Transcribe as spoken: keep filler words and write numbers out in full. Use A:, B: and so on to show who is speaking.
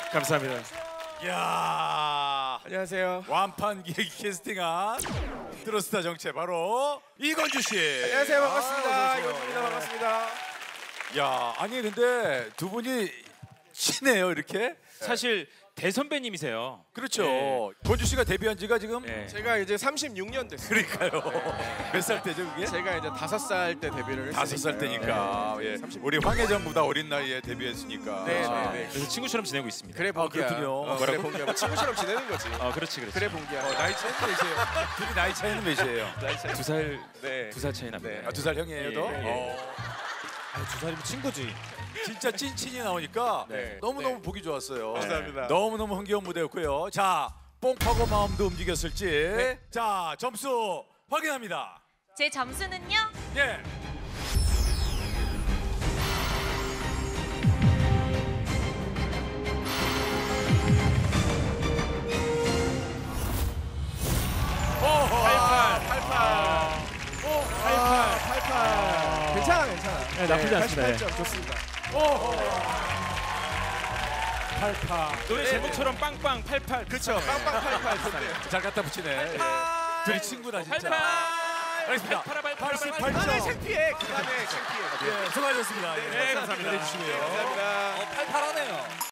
A: 감사합니다.
B: 이야.
C: 안녕하세요.
B: 완판 기획 캐스팅한 트로스타 정체 바로 이건주 씨.
C: 안녕하세요. 반갑습니다.
B: 아,
C: 이건주입니다. 반갑습니다.
B: 야, 아니 근데 두 분이 친해요 이렇게?
A: 사실 대선배님이세요.
B: 그렇죠.
A: 네.
B: 건주 씨가 데뷔한 지가 지금
A: 네.
C: 제가 이제 삼십육 년 됐어요.
B: 그러니까요. 몇 살 때죠 그게?
C: 제가 이제 다섯 살 때 데뷔를 했어요.
B: 다섯 살 때니까. 예. 우리 황혜정보다 어린 나이에 데뷔했으니까.
C: 네,
B: 아.
C: 네, 네.
A: 그래서 친구처럼 지내고 있습니다.
C: 그래 봉기야.
B: 그렇군요.
C: 어, 그래 봉기야. 뭐 친구처럼 지내는 거지.
A: 아, 그렇지, 그렇지.
C: 그래 봉기야.
B: 어, 나이 차이는 몇이에요? 둘이 나이 차이는 몇이에요?
A: 두 살,
C: 네.
A: 두 살 차이 납니다.
C: 네.
B: 아, 두 살 형이에요,
A: 예,
B: 더?
A: 예, 예.
B: 어.
A: 아, 두 살이면 친구지.
B: 진짜 찐친이 나오니까
C: 네.
B: 너무너무
C: 네.
B: 보기 좋았어요.
C: 감사합니다.
B: 너무너무 흥겨운 무대였고요. 자, 뽕파고 마음도 움직였을지.
C: 네.
B: 자, 점수 확인합니다.
D: 제 점수는요?
B: 예.
A: 팔팔.
C: 팔팔. 오, 팔팔. 팔팔. 괜찮아, 괜찮아.
A: 네, 나쁘지 않습니다.
C: 팔십팔 점 좋습니다.
B: 팔팔.
A: 노래 제목처럼 빵빵 팔팔.
C: 그렇죠. 빵빵 팔팔 좋네.
B: 잘 갖다 붙이네. 예. 둘이 친구다 진짜.
A: 팔팔.
B: 알겠습니다.
A: 팔팔.
B: 팔십팔
C: 그다음에
B: 점.
C: 창피해. 그다음에 창피해.
B: 예, 수고하셨습니다.
C: 네,
B: 예,
A: 감사합니다.
B: 해주시고요.
C: 감사합니다.
E: 팔팔하네요.